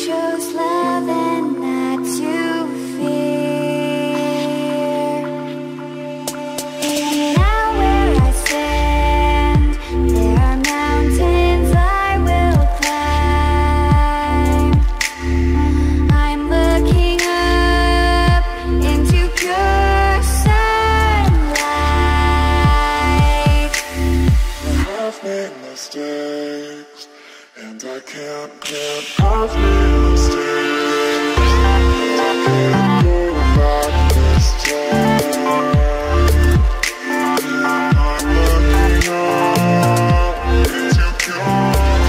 chose love and not to fear. Now where I stand, there are mountains I will climb. I'm looking up into pure sunlight. I have made mistakes, and I can't I've made mistakes, and I can't go back this time. I'm looking up into pure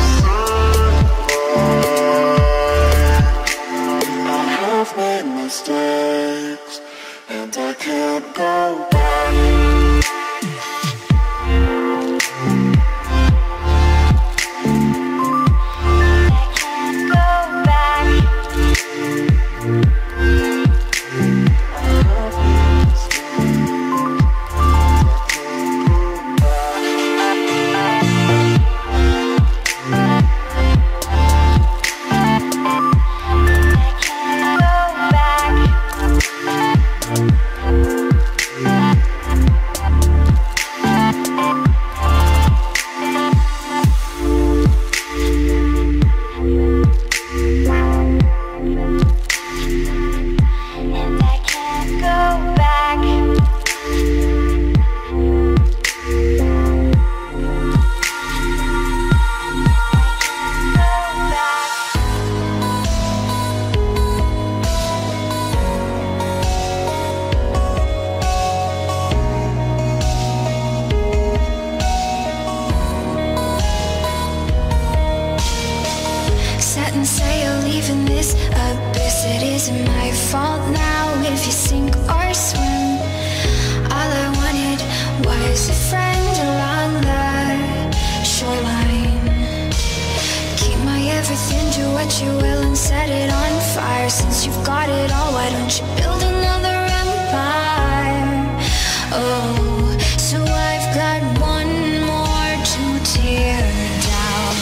sunlight. I have made mistakes, and I can't go back. Set sail, leaving this abyss. It isn't my fault now if you sink or swim. All I wanted was a friend along the shoreline. Keep my everything, do what you will and set it on fire. Since you've got it all, why don't you build another empire? Oh, so I've got one more to tear down.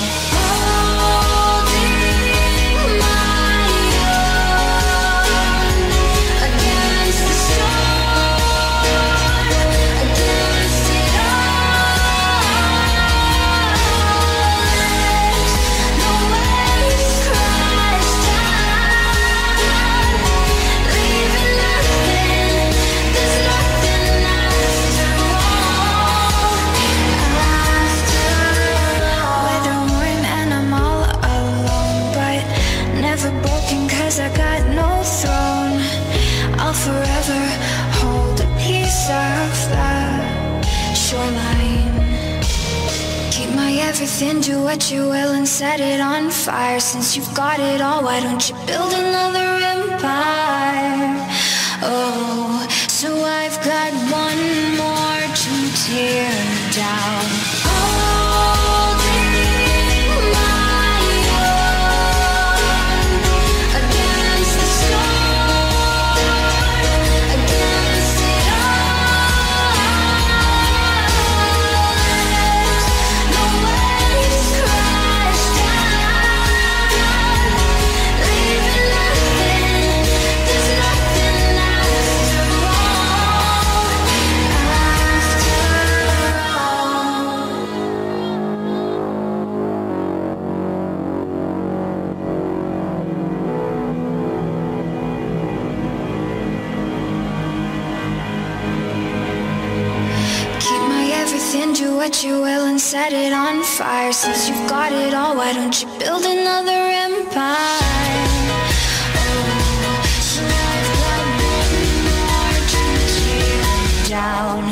I got no throne. I'll forever hold a piece of the shoreline. Keep my everything, do what you will and set it on fire. Since you've got it all, why don't you build another empire? Oh, so I've got one more to tear down. Do what you will and set it on fire. Since you've got it all, why don't you build another empire? Oh, so I've got one more to tear down.